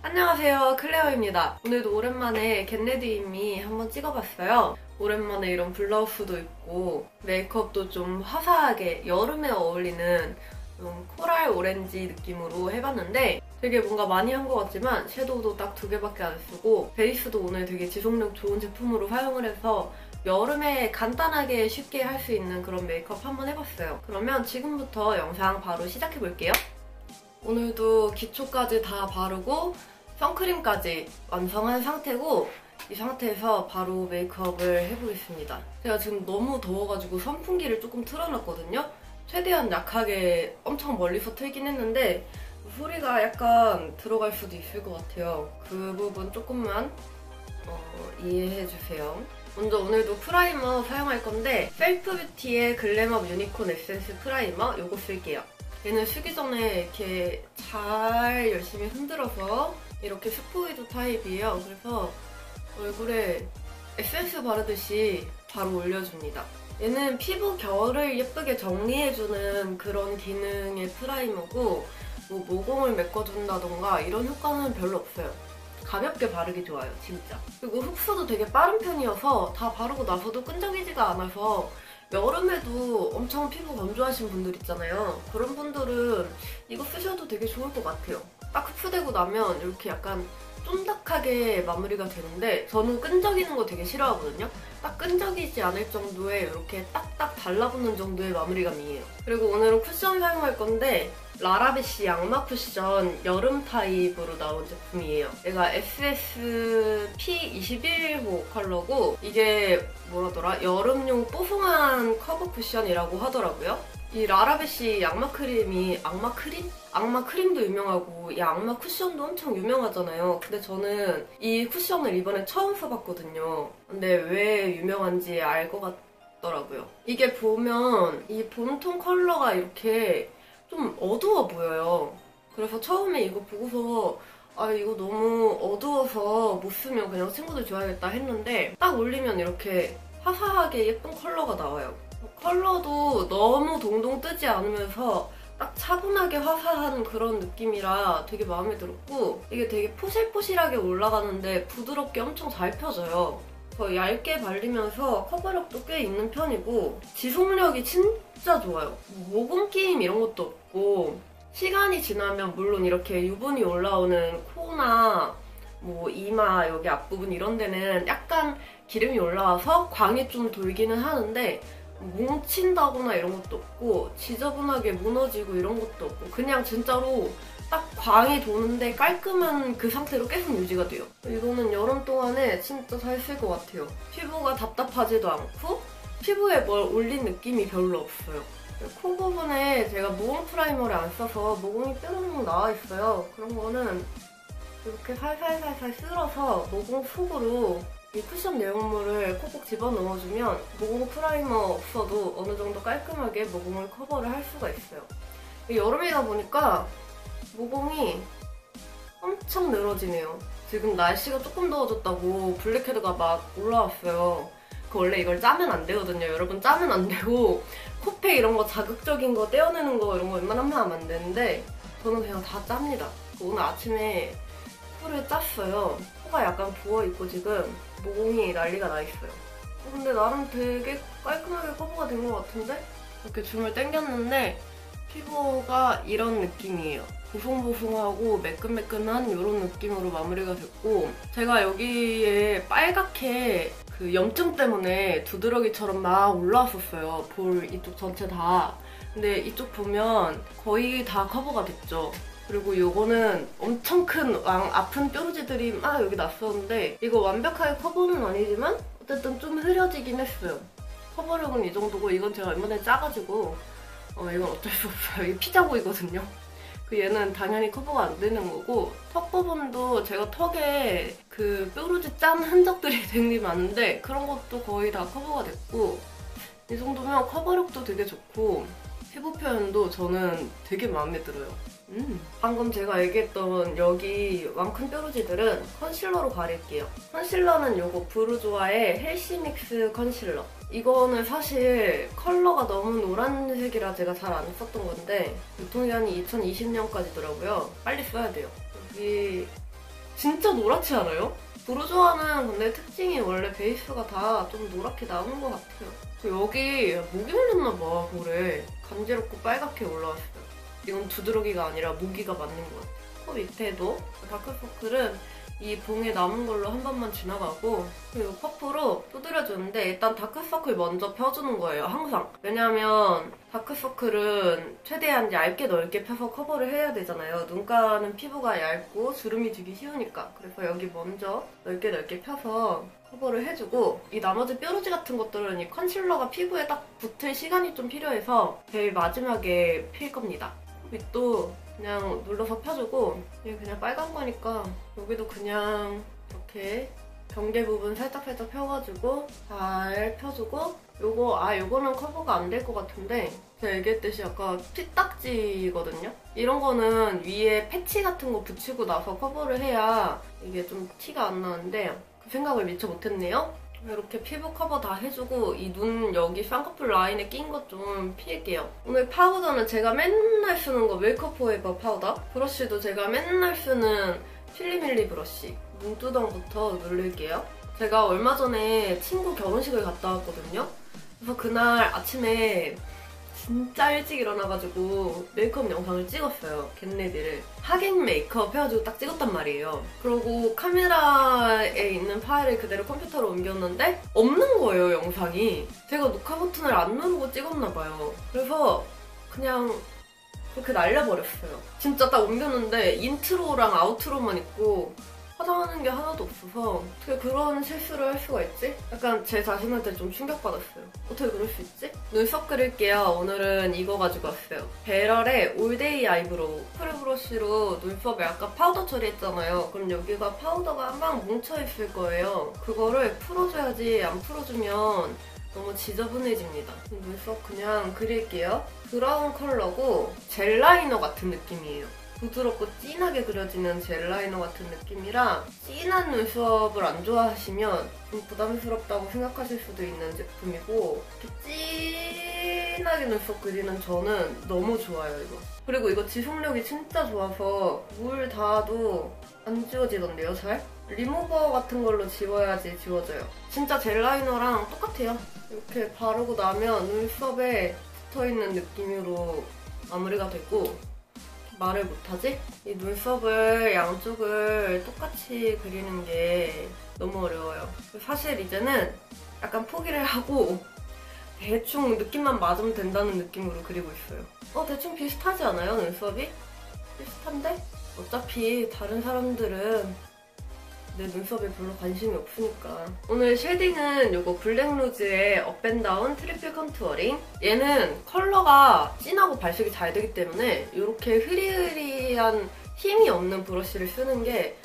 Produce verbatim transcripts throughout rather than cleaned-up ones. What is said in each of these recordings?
안녕하세요, 클레어입니다. 오늘도 오랜만에 겟레디미 한번 찍어봤어요. 오랜만에 이런 블라우스도 입고 메이크업도 좀 화사하게 여름에 어울리는 좀 코랄 오렌지 느낌으로 해봤는데 되게 뭔가 많이 한 것 같지만 섀도우도 딱 두 개밖에 안 쓰고 베이스도 오늘 되게 지속력 좋은 제품으로 사용을 해서 여름에 간단하게 쉽게 할 수 있는 그런 메이크업 한번 해봤어요. 그러면 지금부터 영상 바로 시작해볼게요. 오늘도 기초까지 다 바르고 선크림까지 완성한 상태고 이 상태에서 바로 메이크업을 해보겠습니다. 제가 지금 너무 더워가지고 선풍기를 조금 틀어놨거든요. 최대한 약하게 엄청 멀리서 틀긴 했는데 소리가 약간 들어갈 수도 있을 것 같아요. 그 부분 조금만 어, 이해해주세요. 먼저 오늘도 프라이머 사용할 건데 셀프뷰티의 글램업 유니콘 에센스 프라이머 요거 쓸게요. 얘는 쓰기 전에 이렇게 잘 열심히 흔들어서 이렇게 스포이드 타입이에요. 그래서 얼굴에 에센스 바르듯이 바로 올려줍니다. 얘는 피부 결을 예쁘게 정리해주는 그런 기능의 프라이머고 뭐 모공을 메꿔준다던가 이런 효과는 별로 없어요. 가볍게 바르기 좋아요, 진짜. 그리고 흡수도 되게 빠른 편이어서 다 바르고 나서도 끈적이지가 않아서 여름에도 엄청 피부 건조하신 분들 있잖아요. 그런 분들은 이거 쓰셔도 되게 좋을 것 같아요. 딱 흡수되고 나면 이렇게 약간 쫀득하게 마무리가 되는데 저는 끈적이는 거 되게 싫어하거든요. 딱 끈적이지 않을 정도의 이렇게 딱딱 달라붙는 정도의 마무리감이에요. 그리고 오늘은 쿠션 사용할 건데 라라베시 양마 쿠션 여름 타입으로 나온 제품이에요. 얘가 에스에스피 이십일 호 컬러고 이게 뭐라더라? 여름용 뽀송한 커버 쿠션이라고 하더라고요. 이 라라베시 양마 크림이 악마 크림? 악마 크림도 유명하고 이 악마 쿠션도 엄청 유명하잖아요. 근데 저는 이 쿠션을 이번에 처음 써봤거든요. 근데 왜 유명한지 알 것 같더라고요. 이게 보면 이 봄톤 컬러가 이렇게 좀 어두워 보여요. 그래서 처음에 이거 보고서 아 이거 너무 어두워서 못 쓰면 그냥 친구들 줘야겠다 했는데 딱 올리면 이렇게 화사하게 예쁜 컬러가 나와요. 컬러도 너무 동동 뜨지 않으면서 딱 차분하게 화사한 그런 느낌이라 되게 마음에 들었고 이게 되게 포실포실하게 올라가는데 부드럽게 엄청 잘 펴져요. 더 얇게 발리면서 커버력도 꽤 있는 편이고 지속력이 진짜 좋아요. 모공 끼임 이런 것도 없고 시간이 지나면 물론 이렇게 유분이 올라오는 코나 뭐 이마 여기 앞부분 이런 데는 약간 기름이 올라와서 광이 좀 돌기는 하는데 뭉친다거나 이런 것도 없고 지저분하게 무너지고 이런 것도 없고 그냥 진짜로 딱 광이 도는데 깔끔한 그 상태로 계속 유지가 돼요. 이거는 여름 동안에 진짜 잘 쓸 것 같아요. 피부가 답답하지도 않고 피부에 뭘 올린 느낌이 별로 없어요. 코 부분에 제가 모공 프라이머를 안 써서 모공이 뾰로롱 나와 있어요. 그런 거는 이렇게 살살살살 쓸어서 모공 속으로 이 쿠션 내용물을 콕콕 집어넣어주면 모공 프라이머 없어도 어느 정도 깔끔하게 모공을 커버를 할 수가 있어요. 여름이다 보니까 모공이 엄청 늘어지네요. 지금 날씨가 조금 더워졌다고 블랙헤드가 막 올라왔어요. 그 원래 이걸 짜면 안 되거든요. 여러분 짜면 안 되고 코팩 이런 거 자극적인 거 떼어내는 거 이런 거 웬만하면 하면 안 되는데 저는 그냥 다 짭니다. 오늘 아침에 코를 짰어요. 코가 약간 부어있고 지금 모공이 난리가 나 있어요. 근데 나름 되게 깔끔하게 커버가 된 것 같은데? 이렇게 줌을 당겼는데 피부가 이런 느낌이에요. 보송보송하고 매끈매끈한 이런 느낌으로 마무리가 됐고 제가 여기에 빨갛게 그 염증 때문에 두드러기처럼 막 올라왔었어요. 볼 이쪽 전체 다. 근데 이쪽 보면 거의 다 커버가 됐죠. 그리고 요거는 엄청 큰 왕 아픈 뾰루지들이 막 여기 났었는데 이거 완벽하게 커버는 아니지만 어쨌든 좀 흐려지긴 했어요. 커버력은 이 정도고 이건 제가 얼마 전에 짜가지고 어 이건 어쩔 수 없어요. 이게 피자고이거든요. 그 얘는 당연히 커버가 안 되는 거고 턱 부분도 제가 턱에 그 뾰루지 짠 흔적들이 되게 많은데 그런 것도 거의 다 커버가 됐고 이 정도면 커버력도 되게 좋고 피부 표현도 저는 되게 마음에 들어요. 음. 방금 제가 얘기했던 여기 왕큰 뾰루지들은 컨실러로 가릴게요. 컨실러는 요거 브루조아의 헬시믹스 컨실러. 이거는 사실 컬러가 너무 노란색이라 제가 잘 안 썼던 건데 유통기한이 이천이십 년까지더라고요. 빨리 써야 돼요. 여기 진짜 노랗지 않아요? 브루조아는 근데 특징이 원래 베이스가 다 좀 노랗게 나오는 것 같아요. 여기 모기 물렸나봐, 볼에. 간지럽고 빨갛게 올라왔어요. 이건 두드러기가 아니라 모기가 맞는 것 같아요. 코 밑에도 다크서클은 이 봉에 남은 걸로 한 번만 지나가고, 그리고 퍼프로 두드려주는데 일단 다크서클 먼저 펴주는 거예요, 항상. 왜냐면 다크서클은 최대한 얇게 넓게 펴서 커버를 해야 되잖아요. 눈가는 피부가 얇고 주름이 지기 쉬우니까. 그래서 여기 먼저 넓게 넓게 펴서 커버를 해주고, 이 나머지 뾰루지 같은 것들은 이 컨실러가 피부에 딱 붙을 시간이 좀 필요해서 제일 마지막에 필 겁니다. 밑도 그냥 눌러서 펴주고, 이게 그냥 빨간 거니까 여기도 그냥 이렇게 경계 부분 살짝살짝 펴가지고 잘 펴주고, 요거 아 요거는 커버가 안 될 것 같은데 제가 얘기했듯이 아까 피딱지거든요? 이런 거는 위에 패치 같은 거 붙이고 나서 커버를 해야 이게 좀 티가 안 나는데 그 생각을 미처 못했네요. 이렇게 피부 커버 다 해주고 이 눈 여기 쌍꺼풀 라인에 낀 것 좀 피할게요. 오늘 파우더는 제가 맨날 쓰는 거 메이크업 포에버 파우더. 브러쉬도 제가 맨날 쓰는 필리밀리 브러쉬. 눈두덩부터 누를게요. 제가 얼마 전에 친구 결혼식을 갔다 왔거든요. 그래서 그날 아침에 진짜 일찍 일어나가지고 메이크업 영상을 찍었어요. 겟레디를. 하객 메이크업 해가지고 딱 찍었단 말이에요. 그러고 카메라에 있는 파일을 그대로 컴퓨터로 옮겼는데 없는 거예요, 영상이. 제가 녹화 버튼을 안 누르고 찍었나봐요. 그래서 그냥 그렇게 날려버렸어요. 진짜 딱 옮겼는데 인트로랑 아우트로만 있고 화장하는 게 하나도 없어서 어떻게 그런 실수를 할 수가 있지? 약간 제 자신한테 좀 충격받았어요. 어떻게 그럴 수 있지? 눈썹 그릴게요. 오늘은 이거 가지고 왔어요. 베럴의 올데이 아이브로우. 크루 브러쉬로 눈썹에 아까 파우더 처리했잖아요. 그럼 여기가 파우더가 막 뭉쳐있을 거예요. 그거를 풀어줘야지. 안 풀어주면 너무 지저분해집니다. 눈썹 그냥 그릴게요. 브라운 컬러고 젤 라이너 같은 느낌이에요. 부드럽고 진하게 그려지는 젤 라이너 같은 느낌이라 진한 눈썹을 안 좋아하시면 좀 부담스럽다고 생각하실 수도 있는 제품이고, 이렇게 진하게 눈썹 그리는 저는 너무 좋아요, 이거. 그리고 이거 지속력이 진짜 좋아서 물 닿아도 안 지워지던데요, 잘? 리무버 같은 걸로 지워야지 지워져요. 진짜 젤 라이너랑 똑같아요. 이렇게 바르고 나면 눈썹에 붙어있는 느낌으로 마무리가 되고, 말을 못하지? 이 눈썹을 양쪽을 똑같이 그리는 게 너무 어려워요. 사실 이제는 약간 포기를 하고 대충 느낌만 맞으면 된다는 느낌으로 그리고 있어요. 어, 대충 비슷하지 않아요, 눈썹이? 비슷한데? 어차피 다른 사람들은 내 눈썹에 별로 관심이 없으니까. 오늘 쉐딩은 이거 블랙루즈의 업앤다운 트리플 컨투어링. 얘는 컬러가 진하고 발색이 잘 되기 때문에 이렇게 흐리흐리한 힘이 없는 브러쉬를 쓰는 게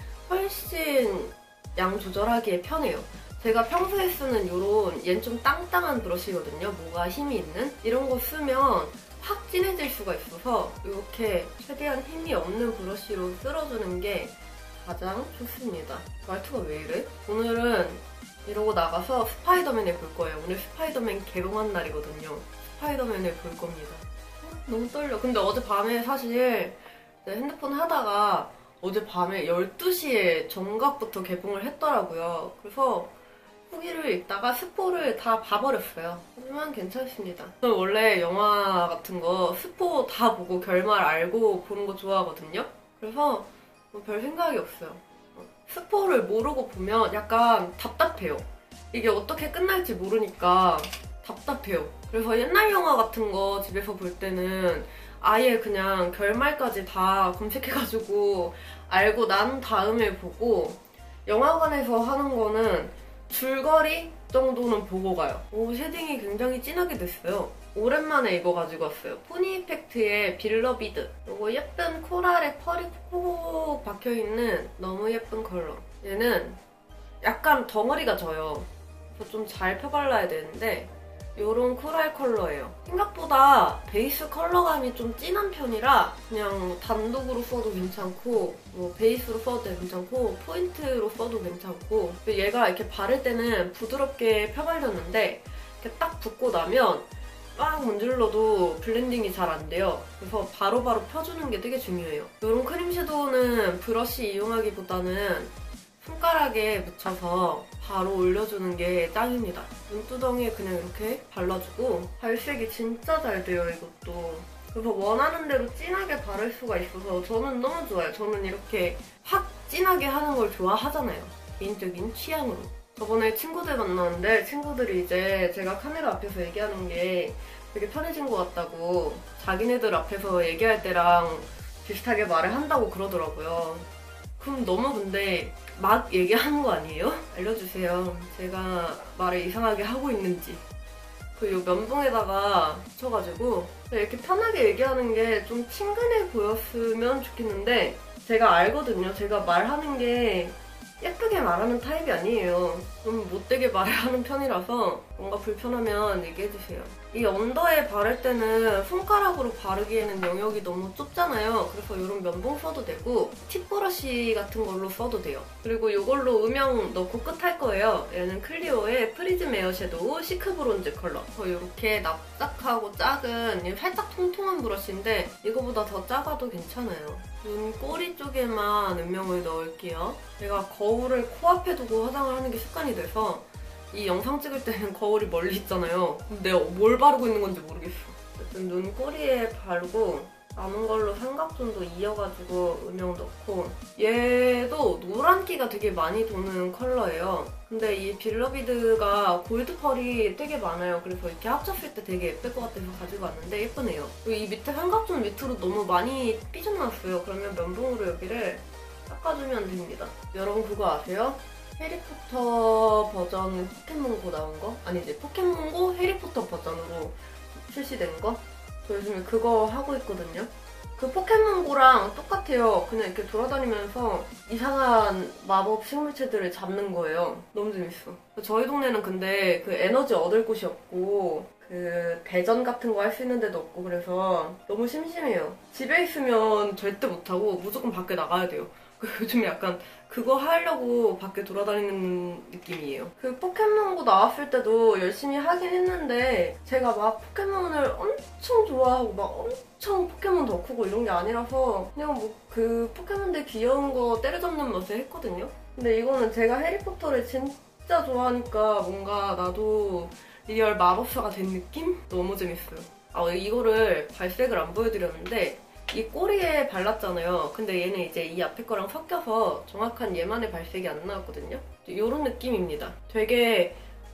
훨씬 양 조절하기에 편해요. 제가 평소에 쓰는 이런 얘는 좀 땅땅한 브러쉬거든요. 뭐가 힘이 있는? 이런 거 쓰면 확 진해질 수가 있어서 이렇게 최대한 힘이 없는 브러쉬로 쓸어주는 게 가장 좋습니다. 말투가 왜 이래? 오늘은 이러고 나가서 스파이더맨을 볼 거예요. 오늘 스파이더맨 개봉한 날이거든요. 스파이더맨을 볼 겁니다. 너무 떨려. 근데 어젯밤에 사실 핸드폰 하다가 어젯밤에 열두 시에 정각부터 개봉을 했더라고요. 그래서 후기를 읽다가 스포를 다 봐버렸어요. 하지만 괜찮습니다. 저는 원래 영화 같은 거 스포 다 보고 결말 알고 보는 거 좋아하거든요. 그래서 뭐 별 생각이 없어요. 스포를 모르고 보면 약간 답답해요. 이게 어떻게 끝날지 모르니까 답답해요. 그래서 옛날 영화 같은 거 집에서 볼 때는 아예 그냥 결말까지 다 검색해가지고 알고 난 다음에 보고, 영화관에서 하는 거는 줄거리 정도는 보고 가요. 오, 쉐딩이 굉장히 진하게 됐어요. 오랜만에 이거 가지고 왔어요. 포니이펙트의 빌러비드. 이거 예쁜 코랄에 펄이 콕콕 박혀있는 너무 예쁜 컬러. 얘는 약간 덩어리가 져요. 그래서 좀 잘 펴발라야 되는데 이런 코랄 컬러예요. 생각보다 베이스 컬러감이 좀 진한 편이라 그냥 단독으로 써도 괜찮고, 뭐 베이스로 써도 괜찮고, 포인트로 써도 괜찮고, 얘가 이렇게 바를 때는 부드럽게 펴발렸는데 이렇게 딱 붓고 나면 빡 문질러도 블렌딩이 잘 안 돼요. 그래서 바로바로 펴주는 게 되게 중요해요. 이런 크림 섀도우는 브러쉬 이용하기보다는 손가락에 묻혀서 바로 올려주는 게 짱입니다. 눈두덩이에 그냥 이렇게 발라주고 발색이 진짜 잘 돼요, 이것도. 그래서 원하는 대로 진하게 바를 수가 있어서 저는 너무 좋아요. 저는 이렇게 확 진하게 하는 걸 좋아하잖아요. 개인적인 취향으로. 저번에 친구들 만났는데 친구들이 이제 제가 카메라 앞에서 얘기하는 게 되게 편해진 것 같다고 자기네들 앞에서 얘기할 때랑 비슷하게 말을 한다고 그러더라고요. 그럼 너무 근데 막 얘기하는 거 아니에요? 알려주세요. 제가 말을 이상하게 하고 있는지. 그 요 면봉에다가 붙여가지고 이렇게 편하게 얘기하는 게 좀 친근해 보였으면 좋겠는데 제가 알거든요. 제가 말하는 게 예쁘게 말하는 타입이 아니에요. 좀 못되게 말을 하는 편이라서 뭔가 불편하면 얘기해주세요. 이 언더에 바를 때는 손가락으로 바르기에는 영역이 너무 좁잖아요. 그래서 이런 면봉 써도 되고 팁 브러쉬 같은 걸로 써도 돼요. 그리고 이걸로 음영 넣고 끝 할 거예요. 얘는 클리오의 프리즘 에어 섀도우 시크 브론즈 컬러. 이렇게 납작하고 작은 살짝 통통한 브러쉬인데 이거보다 더 작아도 괜찮아요. 눈 꼬리 쪽에만 음영을 넣을게요. 제가 거울을 코앞에 두고 화장을 하는 게 습관이 돼서 이 영상 찍을 때는 거울이 멀리 있잖아요. 그럼 내가 뭘 바르고 있는 건지 모르겠어. 어쨌든 눈 꼬리에 바르고 남은 걸로 삼각존도 이어가지고 음영 넣고 얘도 노란기가 되게 많이 도는 컬러예요. 근데 이 빌러비드가 골드 펄이 되게 많아요. 그래서 이렇게 합쳤을 때 되게 예쁠 것 같아서 가지고 왔는데 예쁘네요. 그리고 이 밑에 삼각존 밑으로 너무 많이 삐져나왔어요. 그러면 면봉으로 여기를 닦아주면 됩니다. 여러분 그거 아세요? 해리포터 버전 포켓몬고 나온 거? 아니지, 포켓몬고 해리포터 버전으로 출시된 거? 저 요즘에 그거 하고 있거든요. 그 포켓몬고랑 똑같아요. 그냥 이렇게 돌아다니면서 이상한 마법 식물체들을 잡는 거예요. 너무 재밌어. 저희 동네는 근데 그 에너지 얻을 곳이 없고 그 대전 같은 거 할 수 있는 데도 없고 그래서 너무 심심해요. 집에 있으면 절대 못하고 무조건 밖에 나가야 돼요. 요즘 약간 그거 하려고 밖에 돌아다니는 느낌이에요. 그 포켓몬고 나왔을 때도 열심히 하긴 했는데 제가 막 포켓몬을 엄청 좋아하고 막 엄청 포켓몬 덕후고 이런 게 아니라서 그냥 뭐 그 포켓몬들 귀여운 거 때려잡는 맛에 했거든요. 근데 이거는 제가 해리포터를 진짜 좋아하니까 뭔가 나도 리얼 마법사가 된 느낌? 너무 재밌어요. 아, 이거를 발색을 안 보여드렸는데 이 꼬리에 발랐잖아요. 근데 얘는 이제 이 앞에 거랑 섞여서 정확한 얘만의 발색이 안 나왔거든요. 이런 느낌입니다. 되게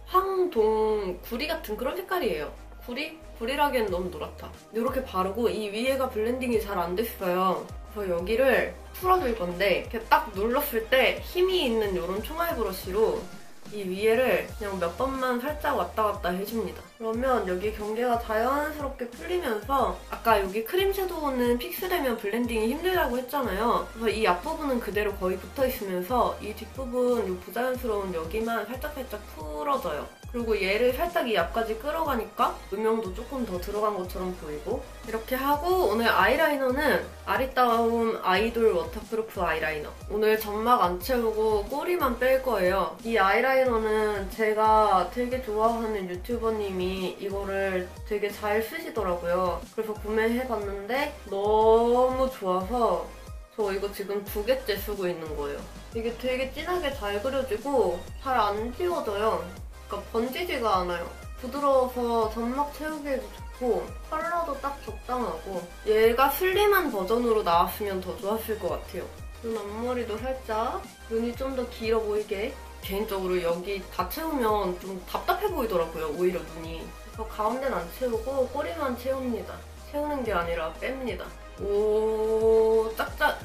황동 구리 같은 그런 색깔이에요. 구리? 구리라기엔 너무 노랗다. 이렇게 바르고 이 위에가 블렌딩이 잘 안 됐어요. 그래서 여기를 풀어줄 건데 이렇게 딱 눌렀을 때 힘이 있는 이런 총알 브러쉬로 이 위에를 그냥 몇 번만 살짝 왔다 갔다 해줍니다. 그러면 여기 경계가 자연스럽게 풀리면서 아까 여기 크림 섀도우는 픽스되면 블렌딩이 힘들다고 했잖아요. 그래서 이 앞부분은 그대로 거의 붙어있으면서 이 뒷부분, 이 부자연스러운 여기만 살짝살짝 풀어져요. 그리고 얘를 살짝 이 앞까지 끌어가니까 음영도 조금 더 들어간 것처럼 보이고 이렇게 하고 오늘 아이라이너는 아리따움 아이돌 워터프루프 아이라이너. 오늘 점막 안 채우고 꼬리만 뺄 거예요. 이 아이라이너는 제가 되게 좋아하는 유튜버님이 이거를 되게 잘 쓰시더라고요. 그래서 구매해봤는데 너무 좋아서 저 이거 지금 두 개째 쓰고 있는 거예요. 이게 되게 진하게 잘 그려지고 잘 안 지워져요. 그러니까 번지지가 않아요. 부드러워서 점막 채우기에도 좋고 컬러도 딱 적당하고 얘가 슬림한 버전으로 나왔으면 더 좋았을 것 같아요. 눈 앞머리도 살짝 눈이 좀 더 길어 보이게 개인적으로 여기 다 채우면 좀 답답해 보이더라고요. 오히려 눈이. 그래서 가운데는 안 채우고 꼬리만 채웁니다. 채우는 게 아니라 뺍니다. 오 짝짝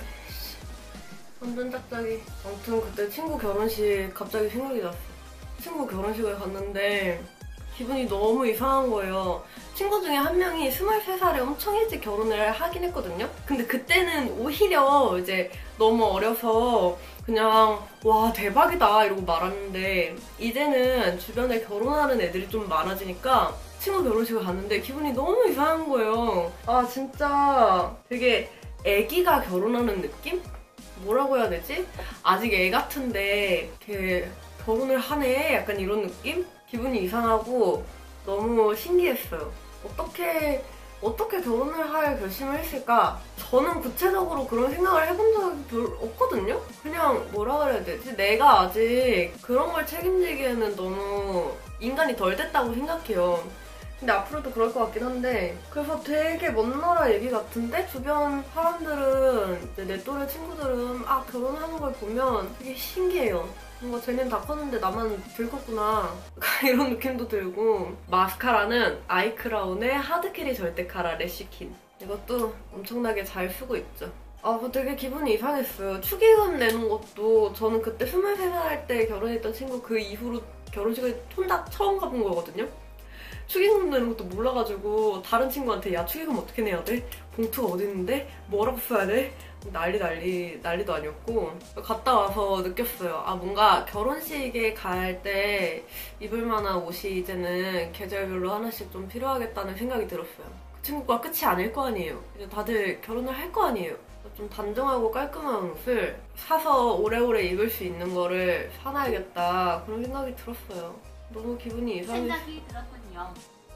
완전 짝짝이. 아무튼 그때 친구 결혼식 갑자기 생각이 났어. 친구 결혼식을 갔는데 기분이 너무 이상한 거예요. 친구 중에 한 명이 스물세 살에 엄청 일찍 결혼을 하긴 했거든요. 근데 그때는 오히려 이제 너무 어려서 그냥 와 대박이다 이러고 말았는데 이제는 주변에 결혼하는 애들이 좀 많아지니까 친구 결혼식을 갔는데 기분이 너무 이상한 거예요. 아 진짜 되게 애기가 결혼하는 느낌? 뭐라고 해야 되지? 아직 애 같은데 이렇게 결혼을 하네? 약간 이런 느낌? 기분이 이상하고 너무 신기했어요. 어떻게 어떻게 결혼을 할 결심을 했을까? 저는 구체적으로 그런 생각을 해본 적이 별로 없거든요? 그냥 뭐라 그래야 되지? 내가 아직 그런 걸 책임지기에는 너무 인간이 덜 됐다고 생각해요. 근데 앞으로도 그럴 것 같긴 한데, 그래서 되게 먼 나라 얘기 같은데 주변 사람들은, 이제 내 또래 친구들은 아 결혼하는 걸 보면 되게 신기해요. 뭔가 쟤는 다 컸는데 나만 늙었구나 이런 느낌도 들고, 마스카라는 아이크라운의 하드캐리 절대 카라 래쉬킨, 이것도 엄청나게 잘 쓰고 있죠. 아, 그 되게 기분이 이상했어요. 축의금 내는 것도 저는 그때 스물세 살 때 결혼했던 친구 그 이후로 결혼식을 혼자 처음 가본 거거든요. 축의금 내는 것도 몰라가지고 다른 친구한테 야 축의금 어떻게 내야 돼? 봉투가 어디 있는데? 뭐라고 써야 돼? 난리 난리 난리도 아니었고, 갔다 와서 느꼈어요. 아, 뭔가 결혼식에 갈 때 입을 만한 옷이 이제는 계절별로 하나씩 좀 필요하겠다는 생각이 들었어요. 그 친구가 끝이 아닐 거 아니에요. 이제 다들 결혼을 할 거 아니에요. 좀 단정하고 깔끔한 옷을 사서 오래오래 입을 수 있는 거를 사놔야겠다, 그런 생각이 들었어요. 너무 기분이 이상해. 생각이 들었군요.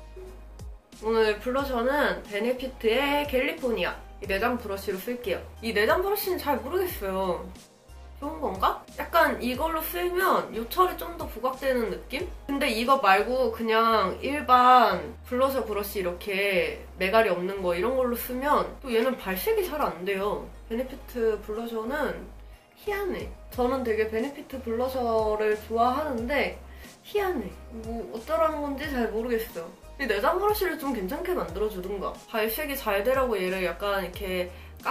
오늘 블러셔는 베네피트의 캘리포니아, 이 내장 브러쉬로 쓸게요. 이 내장 브러쉬는 잘 모르겠어요. 좋은 건가? 약간 이걸로 쓰면 요철이 좀 더 부각되는 느낌? 근데 이거 말고 그냥 일반 블러셔 브러쉬 이렇게 매갈이 없는 거 이런 걸로 쓰면 또 얘는 발색이 잘 안 돼요. 베네피트 블러셔는 희한해. 저는 되게 베네피트 블러셔를 좋아하는데 희한해. 뭐 어쩌라는 건지 잘 모르겠어요. 이 내장 브러쉬를 좀 괜찮게 만들어주든가, 발색이 잘 되라고 얘를 약간 이렇게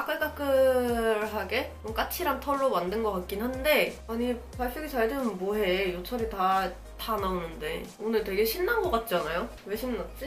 까끌까끌하게 좀 까칠한 털로 만든 것 같긴 한데, 아니 발색이 잘 되면 뭐해. 요철이 다, 다 나오는데. 오늘 되게 신난 것 같지 않아요? 왜 신났지?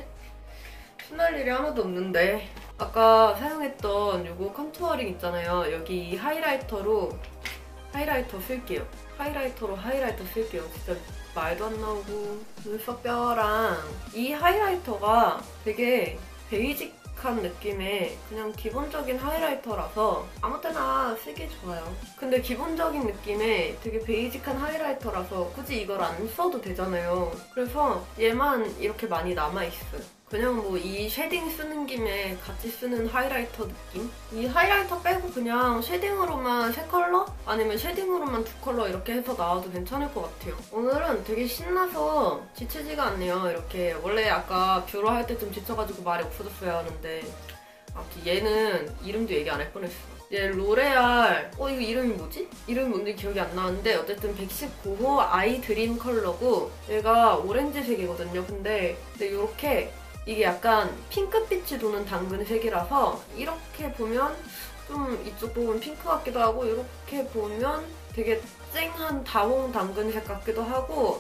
신날 일이 하나도 없는데. 아까 사용했던 요거 컨투어링 있잖아요. 여기 이 하이라이터로 하이라이터 쓸게요. 하이라이터로 하이라이터 쓸게요. 진짜 말도 안 나오고. 눈썹 뼈랑 이 하이라이터가 되게 베이직한 느낌의 그냥 기본적인 하이라이터라서 아무 때나 쓰기 좋아요. 근데 기본적인 느낌의 되게 베이직한 하이라이터라서 굳이 이걸 안 써도 되잖아요. 그래서 얘만 이렇게 많이 남아있어요. 그냥 뭐 이 쉐딩 쓰는 김에 같이 쓰는 하이라이터 느낌? 이 하이라이터 빼고 그냥 쉐딩으로만 세 컬러? 아니면 쉐딩으로만 두 컬러 이렇게 해서 나와도 괜찮을 것 같아요. 오늘은 되게 신나서 지치지가 않네요. 이렇게 원래 아까 뷰러 할 때 좀 지쳐가지고 말이 없어졌어야 하는데, 아무튼 얘는 이름도 얘기 안 할 뻔했어. 얘 로레알, 어 이거 이름이 뭐지? 이름이 뭔지 기억이 안 나는데 어쨌든 백십구 호 아이 드림 컬러고, 얘가 오렌지색이거든요. 근데, 근데 이렇게 이게 약간 핑크빛이 도는 당근색이라서 이렇게 보면 좀 이쪽 부분 핑크 같기도 하고, 이렇게 보면 되게 쨍한 다홍 당근색 같기도 하고,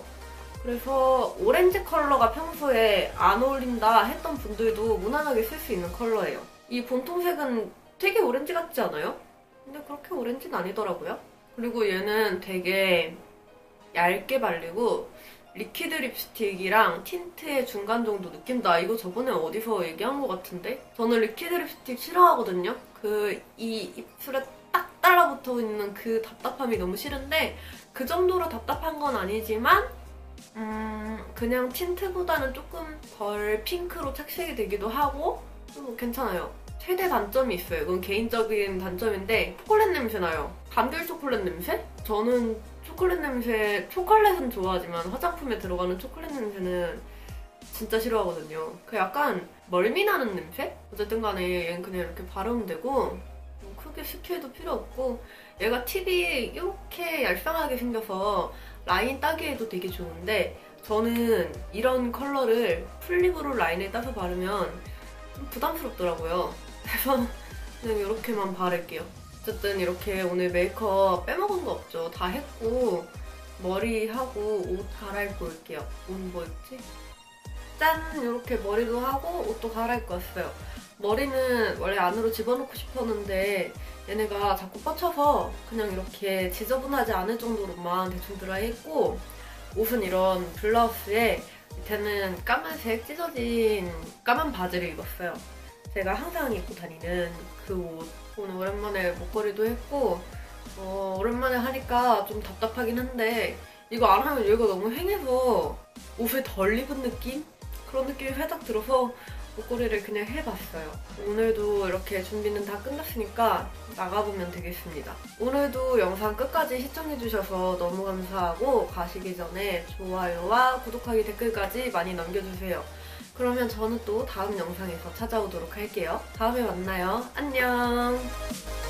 그래서 오렌지 컬러가 평소에 안 어울린다 했던 분들도 무난하게 쓸 수 있는 컬러예요. 이 본통색은 되게 오렌지 같지 않아요? 근데 그렇게 오렌지는 아니더라고요. 그리고 얘는 되게 얇게 발리고 리퀴드 립스틱이랑 틴트의 중간 정도 느낌? 나 이거 저번에 어디서 얘기한 것 같은데? 저는 리퀴드 립스틱 싫어하거든요? 그 이 입술에 딱 달라붙어 있는 그 답답함이 너무 싫은데, 그 정도로 답답한 건 아니지만 음 그냥 틴트보다는 조금 덜 핑크로 착색이 되기도 하고 뭐 괜찮아요. 최대 단점이 있어요. 이건 개인적인 단점인데 초콜릿 냄새 나요. 감귤 초콜릿 냄새? 저는 초콜릿 냄새, 초콜릿은 좋아하지만 화장품에 들어가는 초콜릿 냄새는 진짜 싫어하거든요. 그 약간 멀미 나는 냄새? 어쨌든 간에 얘는 그냥 이렇게 바르면 되고, 뭐 크게 스킬도 필요 없고, 얘가 팁이 이렇게 얄쌍하게 생겨서 라인 따기에도 되게 좋은데, 저는 이런 컬러를 풀립으로 라인에 따서 바르면 좀 부담스럽더라고요. 그래서 그냥 이렇게만 바를게요. 어쨌든 이렇게 오늘 메이크업 빼먹은 거 없죠. 다 했고 머리하고 옷 갈아입고 올게요. 옷 뭐 입지? 짠! 이렇게 머리도 하고 옷도 갈아입고 왔어요. 머리는 원래 안으로 집어넣고 싶었는데 얘네가 자꾸 뻗쳐서 그냥 이렇게 지저분하지 않을 정도로만 대충 드라이 했고, 옷은 이런 블라우스에 밑에는 까만색 찢어진 까만 바지를 입었어요. 제가 항상 입고 다니는 그 옷. 오늘 오랜만에 목걸이도 했고, 어, 오랜만에 하니까 좀 답답하긴 한데, 이거 안 하면 얘가 너무 휑해서 옷을 덜 입은 느낌? 그런 느낌이 살짝 들어서 목걸이를 그냥 해봤어요. 오늘도 이렇게 준비는 다 끝났으니까 나가보면 되겠습니다. 오늘도 영상 끝까지 시청해주셔서 너무 감사하고 가시기 전에 좋아요와 구독하기 댓글까지 많이 남겨주세요. 그러면 저는 또 다음 영상에서 찾아오도록 할게요. 다음에 만나요. 안녕!